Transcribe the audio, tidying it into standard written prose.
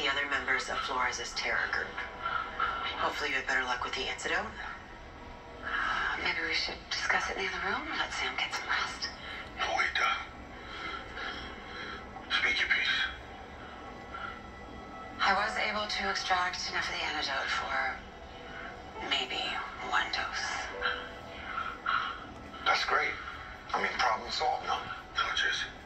the other members of Flores' terror group. Hopefully you had better luck with the antidote. Maybe we should discuss it in the other room and let Sam get some rest. No, wait, speak your piece. I was able to extract enough of the antidote for maybe one dose. That's great. I mean, problem solved, no? No, Jesse.